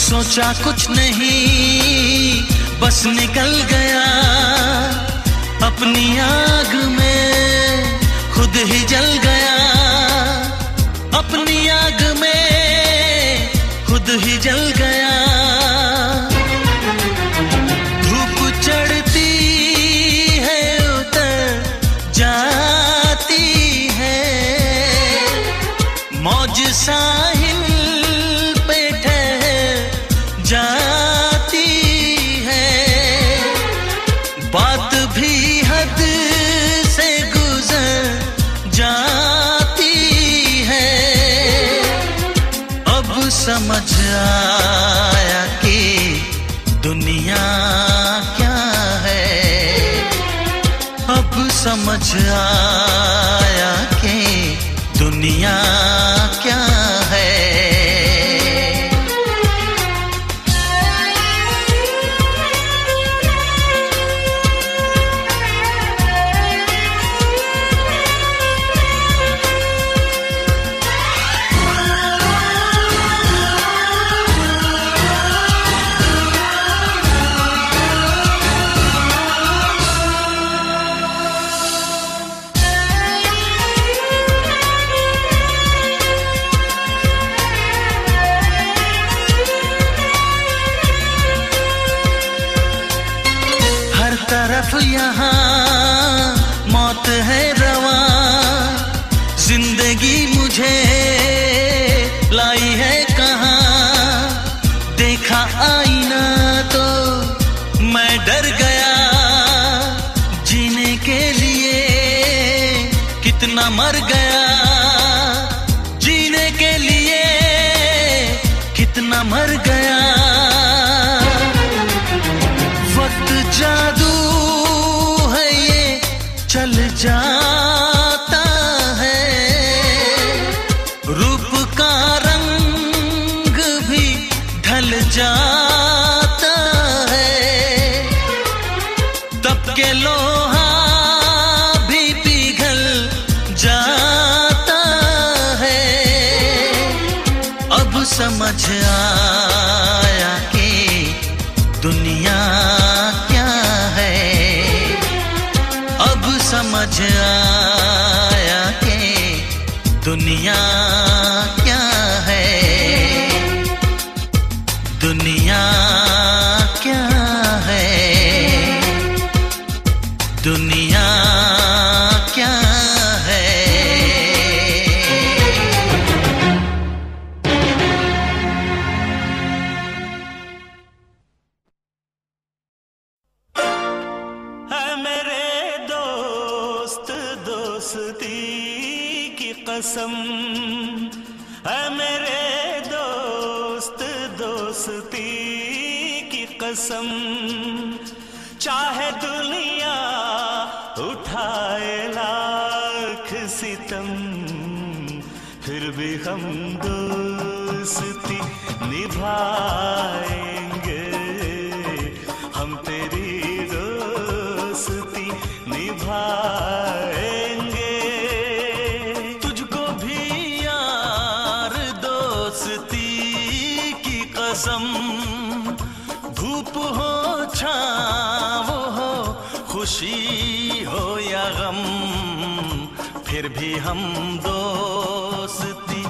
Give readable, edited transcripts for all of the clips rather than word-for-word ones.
सोचा कुछ नहीं, बस निकल गया अपनी आग में, खुद ही जल गया अपनी आग में, खुद ही जल गया। धूप चढ़ती है उतर जाती है, मौज साहिल पे ठहर जाती है, बात भी हद से गुजर जाती है। अब समझ आया कि दुनिया क्या है, अब समझ आया कि दुनिया क्या है। तरफ यहाँ मौत है रवां, जिंदगी मुझे लाई है कहाँ। देखा आईना तो मैं डर गया, जीने के लिए कितना मर गया, जीने के लिए कितना मर गया। वक्त जादू है ये चल जाता है, रूप का रंग भी ढल जाता है, तब के लोहा भी पिघल जाता है। अब समझ आया कि दुनिया क्या है, अब समझ आया कि दुनिया क्या है। दुनिया क्या है, दुनिया क्या है। दोस्ती की कसम है मेरे दोस्त, दोस्ती की कसम। चाहे दुनिया उठाए लाख सितम, फिर भी हम दोस्ती निभाएंगे, हम तेरी दोस्ती निभाएंगे। तुझको भी यार दोस्ती की कसम, धूप हो छाँव हो, खुशी हो या गम, फिर भी हम दोस्ती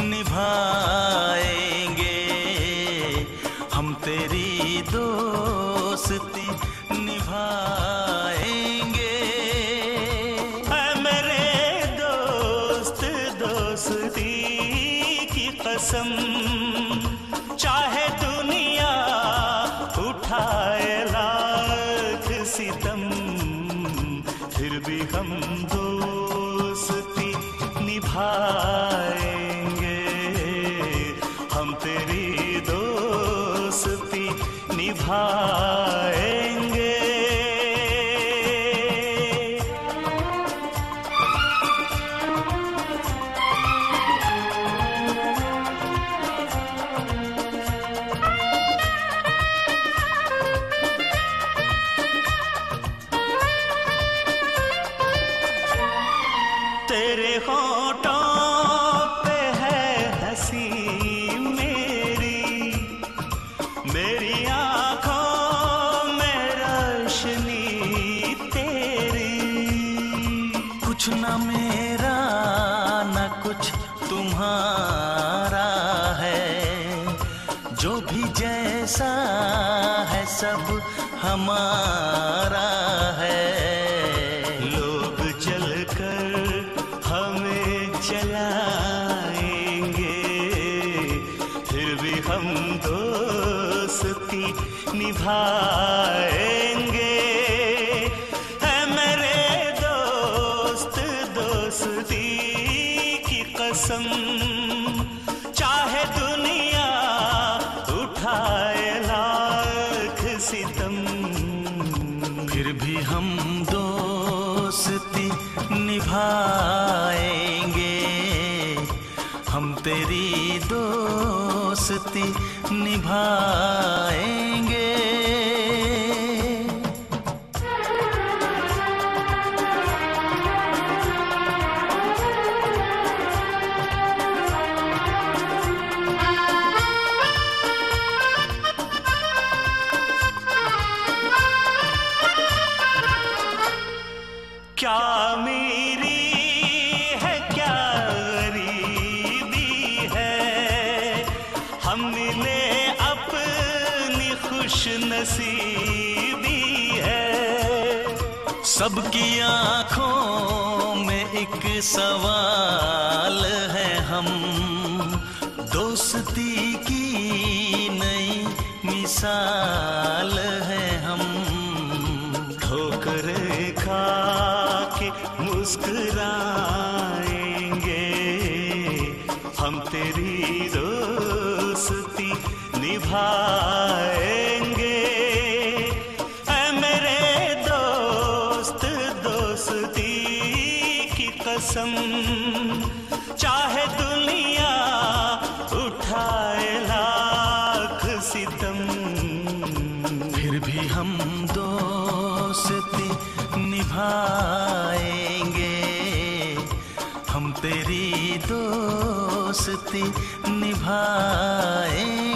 निभाएंगे, हम तेरी दोस्ती निभाएंगे। ऐ मेरे दोस्त, दोस्ती की कसम, चाहे दुनिया उठाए लाख सितम, फिर भी हम दोस्ती निभाएंगे, हम तेरी दोस्ती निभाएंगे। तेरे होठों पे है हंसी मेरी, भी जैसा है सब हमारा है। लोग चलकर हमें जलाएंगे, फिर भी हम दोस्ती निभाएंगे। है मेरे दोस्त दोस्ती की कसम, चाहे दुनिया उठाए लाख सितम, फिर भी हम दोस्ती निभाएंगे। हम तेरी दोस्ती निभाएंगे। क्या मेरी है क्या गरीबी है, हम मिले अपनी खुश नसीबी है। सबकी आंखों में एक सवाल है, हम दोस्ती की नई मिसाल है। हम ठोकरें खा के मुस्कुराएंगे, हम तेरी दोस्ती निभाएंगे। ऐ मेरे दोस्त दोस्ती की कसम, चाहे दुनिया उठाए लाख सितम, फिर भी हम दोस्ती निभाएंगे। हम तेरी दोस्ती निभाएंगे।